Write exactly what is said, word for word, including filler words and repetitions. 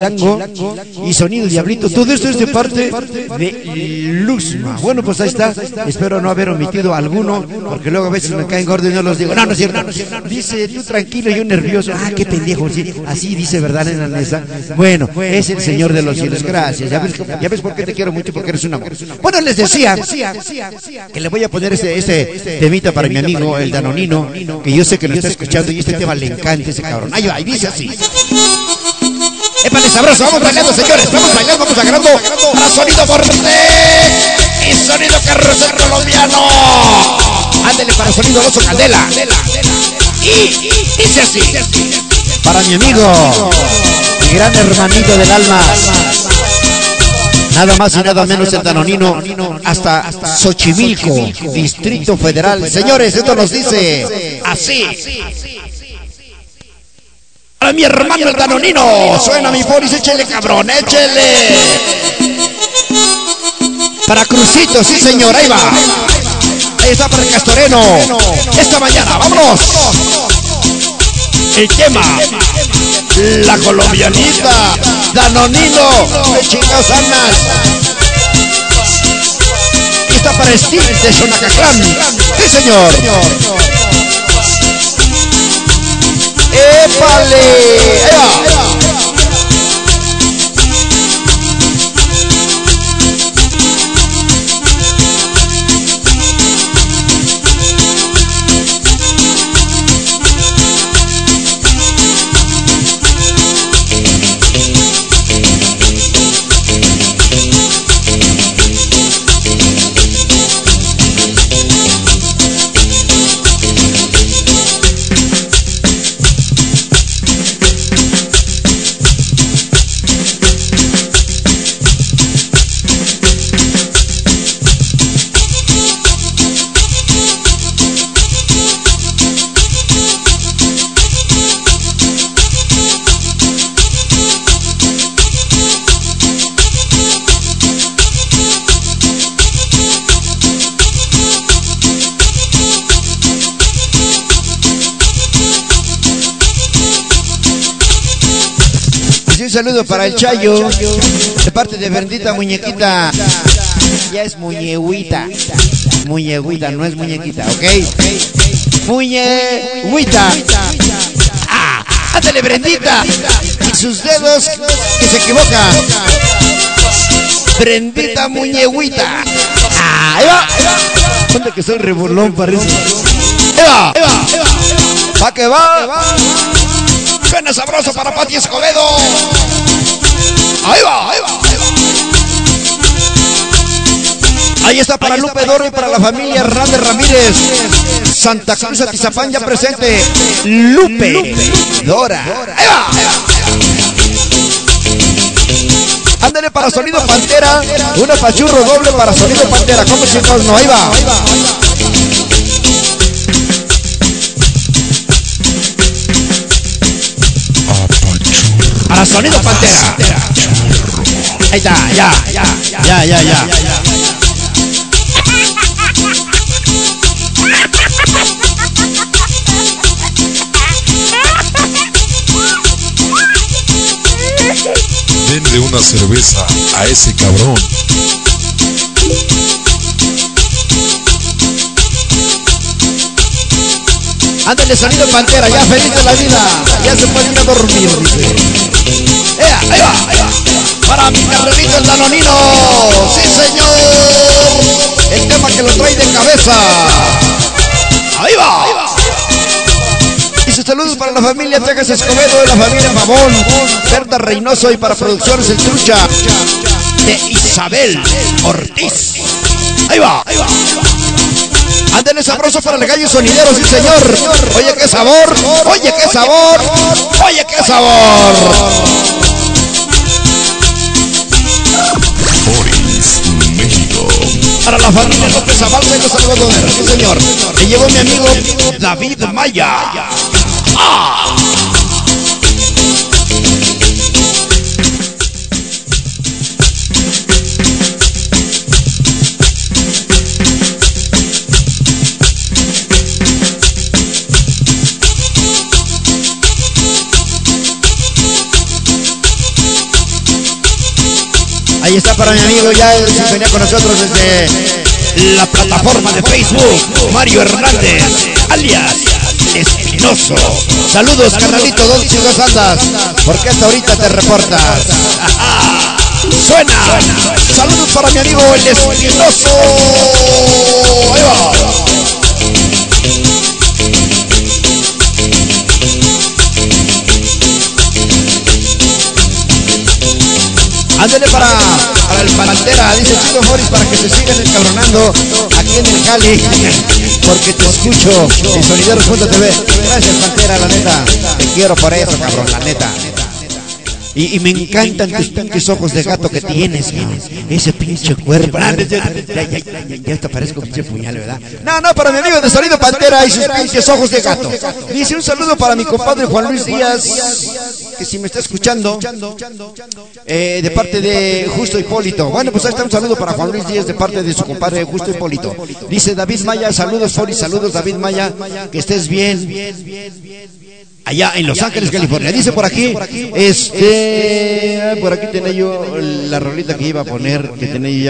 Chilango y Sonido Diablito. Todo esto es de parte de Luxma. Bueno, pues ahí está. Espero no haber omitido alguno, porque luego a veces me caen gordos y no los digo. No, no es cierto. Dice, tú tranquilo, yo nervioso. Ah, qué pendejo. Sí, así dice, ¿verdad, nena Nesa? Bueno, es el Señor de los cielos. Gracias. Ya ves, ya ves por qué te quiero mucho, porque eres un amor. Bueno, les decía que le voy a poner este, este temita para mi amigo, el Danonino, que yo sé que lo está escuchando y este tema le encanta ese cabrón. Ahí va, y dice así. ¡Épale sabroso! Vamos bailando, señores. Vamos bailando, vamos agarrando para Sonido Fuerte y Sonido Carrusel Colombiano. Ándele para Sonido Oso Candela. Y dice así. Para mi amigo, mi gran hermanito del alma, nada más y nada menos el Danonino, hasta Xochimilco, Distrito Federal. Señores, esto nos dice así. Para mi hermano el Danonino, suena mi polis, échele cabrón, échele. Para Crucito, sí señor, ahí va. Ahí está para el Castoreno. Esta mañana, vámonos. El tema, la colombianita, Danonino, de chingados anas. Y está para Steve de Xonacatlán, sí señor. ¡Épale! ¡Ahí va! Un saludo para el Chayo, de parte de Bendita Muñequita. Ya es muñehuita, muñehuita, no es muñequita, ¿ok? Muñehuita. ¡Ah! ¡Ándale, Brendita! Y sus dedos que se equivocan. Brendita Muñehuita. ¡Ah! ¡Ahí va! ¿Dónde que soy rebolón, parece? ¡Ahí va! ¡Ahí va! ¡Va que va! Suena sabroso para Pati Escobedo. Ahí va, ahí va, ahí va. Ahí está para Lupe Doro y para la familia Hernández Ramírez. Santa Cruz Atizapán ya presente. Lupe Dora. Ahí va, ahí va. Ándale para Sonido Pantera. Una pachurro doble para Sonido Pantera. ¿Cómo chicos? No, ahí va. Para Sonido Pantera. Ahí está, ya, ya, ya, ya, ya. Denle una cerveza a ese cabrón. Ándale, Sonido Pantera, ya feliz de la vida. Ya se puede ir a dormir, dice. ¡Ea, ahí va, ahí va! Para mi carrerito el Danonino. ¡Sí, señor! El tema que lo trae de cabeza. ¡Ahí va! Ahí va. Y sus saludos para la familia Tejas Escobedo, de la familia Pavón, Berta Reynoso, y para Producciones El Trucha de Isabel Ortiz. ¡Ahí va! ¡Ahí va! Ándale sabroso para el gallo sonidero, sí señor. Oye qué sabor, oye qué sabor, oye qué sabor. Boris, México. Para la familia López Abalza y los algodoneros, sí señor. Me llevó mi amigo David Maya. ¡Ah! Ahí está para mi amigo ya en sintonía con nosotros desde la plataforma de Facebook, Mario Hernández, alias Espinoso. Saludos, carnalito, dos y dos andas, porque hasta ahorita te reportas. Ajá. Suena. Saludos para mi amigo el Espinoso. Ahí va. Ándale para, para el Pantera, dice Chico Morris, para que se sigan encabronando aquí en el Cali, porque te escucho en Sonideros punto t v. Gracias, Pantera, la neta, te quiero por eso, cabrón, la neta. Y, y me encantan tus pinches ojos de gato que tienes, cabrón. Ese pinche cuerpo. Ya, ya, ya, ya, ya te parezco pinche puñal, ¿verdad? No, no, para mi amigo de Sonido Pantera y sus pinches ojos de gato. Dice un saludo para mi compadre Juan Luis Díaz, que si me está escuchando, eh, de parte de Justo Hipólito. Bueno, pues ahí está un saludo para Juan Luis Díaz de parte de su compadre Justo Hipólito. Dice David Maya, saludos, Fori, saludos, David Maya, que estés bien. Allá en Los Ángeles, California. Dice por aquí, este, por aquí tenía yo la rolita que iba a poner, que tenía yo.